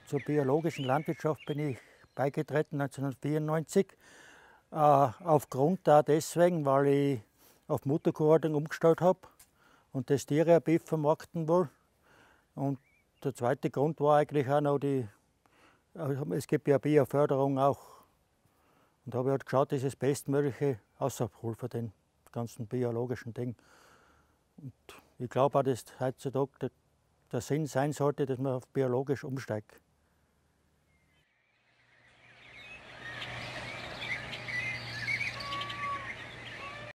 Zur biologischen Landwirtschaft bin ich beigetreten 1994. Aufgrund da deswegen, weil ich auf Mutterkuhhaltung umgestellt habe und das Tiere vermarkten will. Und der zweite Grund war eigentlich auch noch es gibt ja Bioförderung auch. Und da habe ich halt geschaut, dass ich das Bestmögliche raushole von den ganzen biologischen Dingen. Und ich glaube auch, dass heutzutage der Sinn sein sollte, dass man auf biologisch umsteigt.